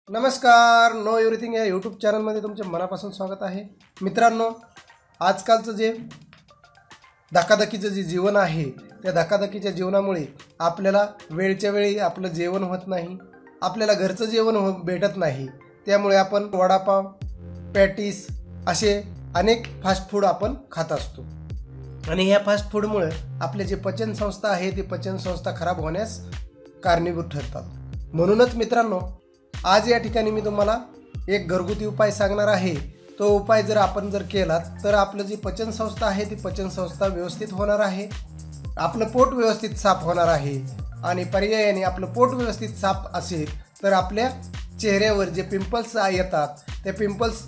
नमस्कार, know everything या YouTube चॅनलमध्ये तुमचे मनापासून स्वागत आहे. मित्रांनो, आजकालचं जे धकाधकीचं जे जीवन आहे त्या धकाधकीच्या जीवनामुळे आपल्याला वेळच्या वेळी आपलं जेवण होत नाही, आपल्याला घरचं जेवण भेटत नाही. त्यामुळे आपण वडापाव, पॅटीस असे अनेक फास्ट फूड आपण खात असतो आणि ह्या फास्ट फूडमुळे आपले जे पचनसंस्था आहे ती पचनसंस्था खराब होण्यास कारणीभूत ठरतात. म्हणूनच मित्रांनो, आज या ठिकाणी मी तुम्हाला एक घरगुती उपाय सांगणार आहे. तो उपाय जर आपण केला तर आपलं जी पचनसंस्था आहे ती पचनसंस्था व्यवस्थित होणार आहे, आपलं पोट व्यवस्थित साफ होणार आहे आणि पर्यायाने आपलं पोट व्यवस्थित साफ असेल तर आपल्या चेहऱ्यावर जे पिंपल्स येतात ते पिंपल्स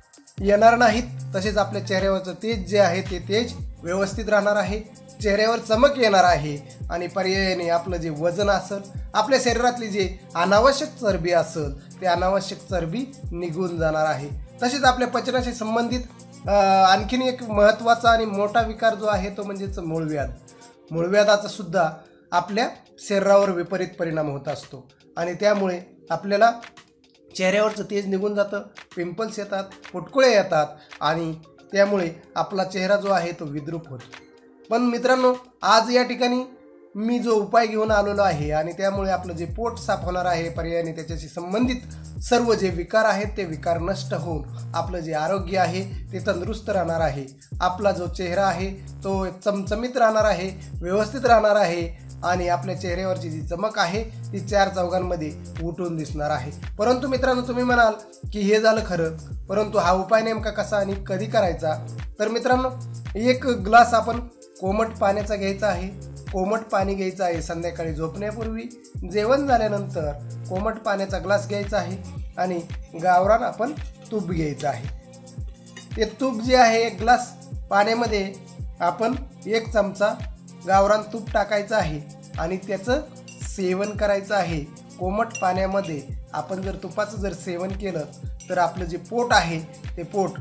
येणार नाहीत. तसेच आपल्या चेहऱ्यावरचं तेज जे आहे ते तेज व्यवस्थित राहणार आहे, चेहऱ्यावर चमक येणार आहे आणि पर्यायाने आपलं जे वजन असेल, आपल्या शरीरातली जे अनावश्यक चरबी असेल ते अनावश्यक चरबी निघून जाणार आहे. तसेच आपल्या पचनाशी संबंधित आणखीन एक महत्त्वाचा आणि मोठा विकार जो आहे तो म्हणजेच मूळव्याध. मूळव्याधाचा सुद्धा आपल्या शरीरावर विपरीत परिणाम होत असतो आणि त्यामुळे आपल्याला चेहऱ्यावरचं तेज निघून जातं, पिंपल्स येतात, पुटकुळे येतात आणि त्यामुळे आपला चेहरा जो आहे तो विद्रूप होतो. पण मित्रांनो, आज या ठिकाणी मी जो उपाय घेऊन आलेलो आहे आणि त्यामुळे आपलं जे पोट साफ होणार आहे, पर्यायाने त्याच्याशी संबंधित सर्व जे विकार आहेत ते विकार नष्ट होऊन आपलं जे आरोग्य आहे ते तंदुरुस्त राहणार आहे, आपला जो चेहरा आहे तो चमचमीत राहणार आहे, व्यवस्थित राहणार आहे आणि आपल्या चेहऱ्यावरची जी चमक आहे ती चार चौघांमध्ये उठून दिसणार आहे. परंतु मित्रांनो, तुम्ही म्हणाल की हे झालं खरं, परंतु हा उपाय नेमका कसा आणि कधी करायचा? तर मित्रांनो, एक ग्लास आपण कोमट पाण्याचा घ्यायचा आहे. कोमट पाणी घ्यायचं आहे संध्याकाळी झोपण्यापूर्वी. जेवण झाल्यानंतर कोमट पाण्याचा ग्लास घ्यायचा आहे आणि गावरान आपण तूप घ्यायचं आहे. ते तूप जे आहे एक ग्लास पाण्यामध्ये आपण 1 चमचा गावरान तूप टाकायचं आहे आणि त्याचं सेवन करायचं आहे. कोमट पाण्यामध्ये आपण जर तुपाचं सेवन केलं तर आपलं जे पोट आहे ते पोट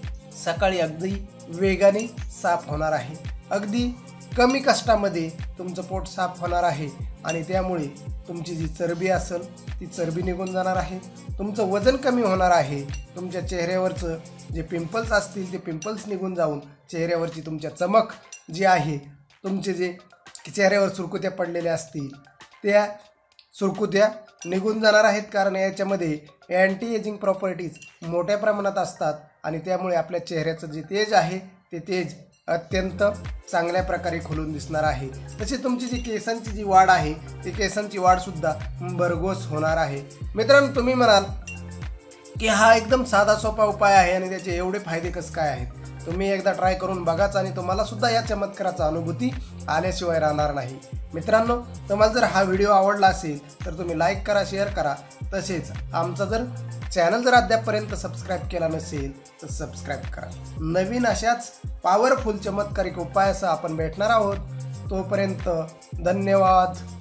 सकाळी अगदी वेगाने साफ होणार आहे. अगदी कमी कष्टामध्ये तुमचं पोट साफ होणार आहे आणि त्यामुळे तुमची जी चरबी असेल ती चरबी निघून जाणार आहे, तुमचं वजन कमी होणार आहे, तुमच्या चेहऱ्यावरचं जे पिंपल्स असतील ते पिंपल्स निघून जाऊन चेहऱ्यावरची तुमच्या चमक जी आहे, तुमचे जे चेहऱ्यावर सुरकुत्या पडलेल्या असतील त्या सुरकुत्या निघून जाणार आहेत. कारण याच्यामध्ये अँटी एजिंग प्रॉपर्टीज मोठ्या प्रमाणात असतात आणि त्यामुळे आपल्या चेहऱ्याचं जे तेज आहे ते तेज अत्यंत चांगल्या प्रकारे खुलून दिसणार आहे. तसेच तुमची जी केसांची जी वाढ आहे ती केसांची वाढसुद्धा भरघोस होणार आहे. मित्रांनो, तुम्ही म्हणाल की हा एकदम साधा सोपा उपाय आहे आणि त्याचे एवढे फायदे कसं काय आहेत? तुम्ही एकदा ट्राय करून बघाच आणि तुम्हाला सुद्धा या चमत्काराचा अनुभूती आल्याशिवाय राहणार नाही. मित्रांनो, तुम्हाला जर हा व्हिडिओ आवडला असेल तर तुम्ही लाईक करा, शेअर करा. तसेच आमचा चॅनल जर अद्यापपर्यंत सबस्क्राईब केला नसेल तर सबस्क्राईब करा. नवीन अशाच पॉवरफुल चमत्कारिक उपायासह आपण भेटणार आहोत. तोपर्यंत धन्यवाद.